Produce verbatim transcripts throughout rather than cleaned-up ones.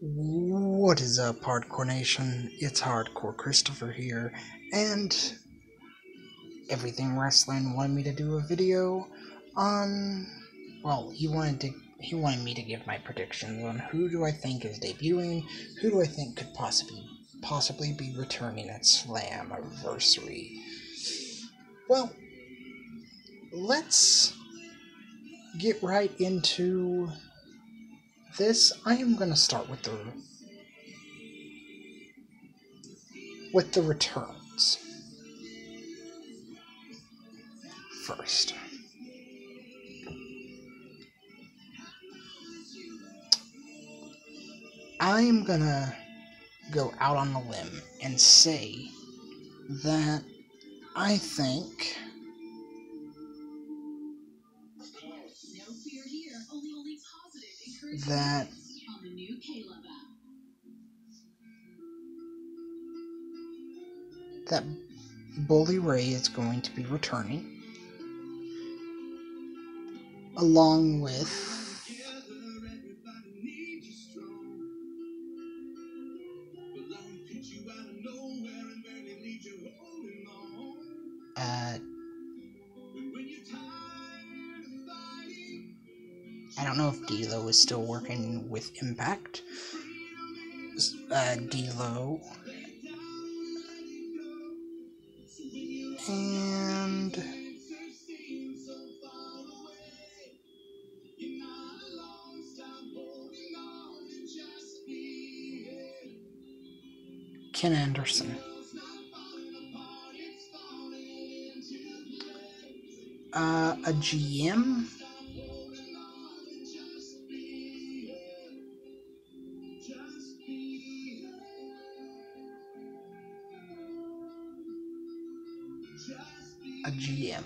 What is up, Hardcore Nation? It's Hardcore Christopher here, and Everything Wrestling wanted me to do a video on, well, he wanted to, he wanted me to give my predictions on who do I think is debuting, who do I think could possibly, possibly be returning at Slammiversary. Well, let's get right into this. I am going to start with the with the returns first. I'm gonna go out on a limb and say that I think that that Bully Ray is going to be returning, along with uh, I don't know if D-Lo is still working with Impact. Uh, D-Lo and Ken Anderson. Uh, a G M. A G M.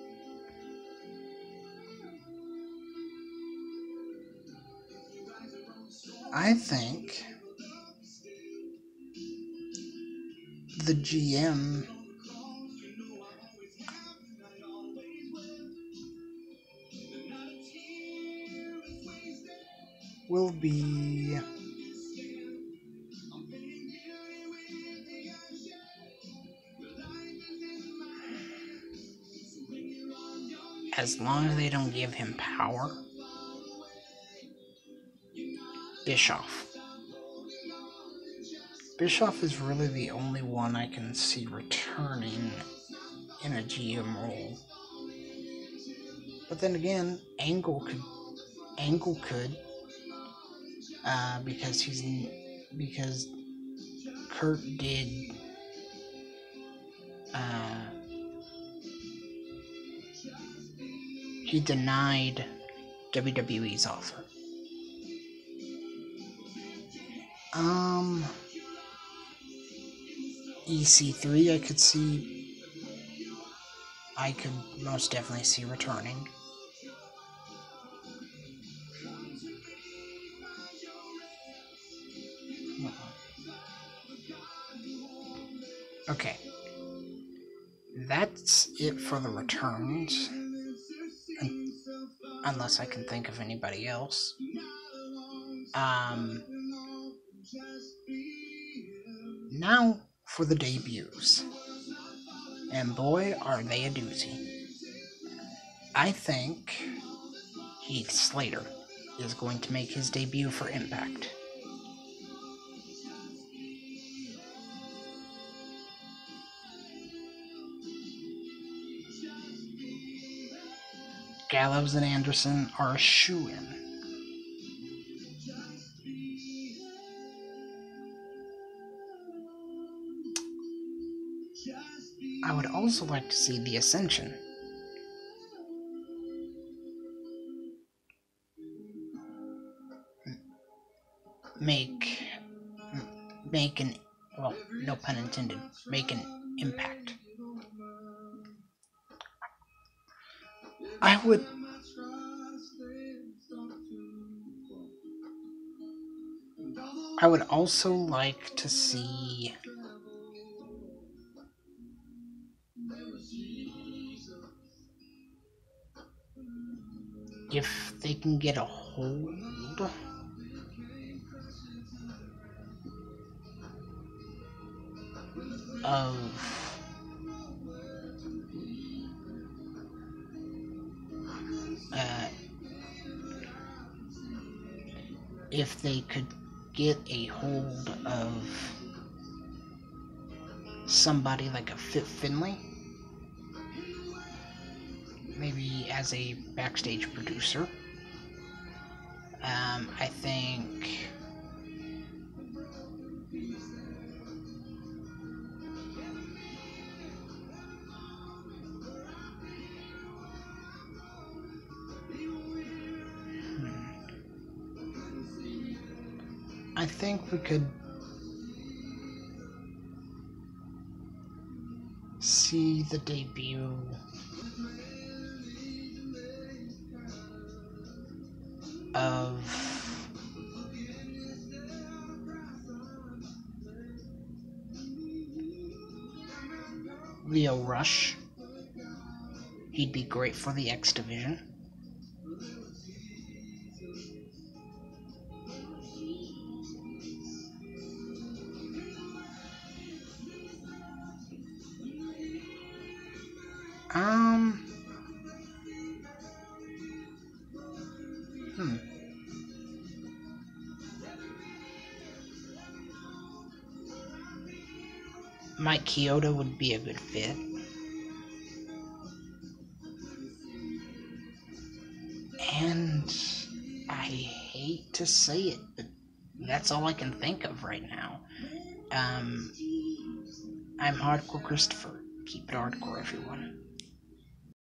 I think the G M will be as long as they don't give him power, Bischoff. Bischoff is really the only one I can see returning in a G M role. But then again, Angle could, Angle could, uh, because he's because Kurt did, uh, he denied W W E's offer. Um, E C three, I could see, I could most definitely see returning. Okay, that's it for the returns, unless I can think of anybody else. Um, now for the debuts, and boy, are they a doozy. I think Heath Slater is going to make his debut for Impact. Gallows and Anderson are a shoo-in. I would also like to see the Ascension make make an, well, no pun intended, make an impact. I would I would also like to see if they can get a hold of uh, if they could get a hold of somebody like a Fit Finlay, maybe as a backstage producer. Um, I think hmm, I think we could see the debut of Leo Rush. He'd be great for the X Division. Um, hmm. Mike Chioda would be a good fit. And I hate to say it, but that's all I can think of right now. Um, I'm Hardcore Christopher. Keep it hardcore, everyone.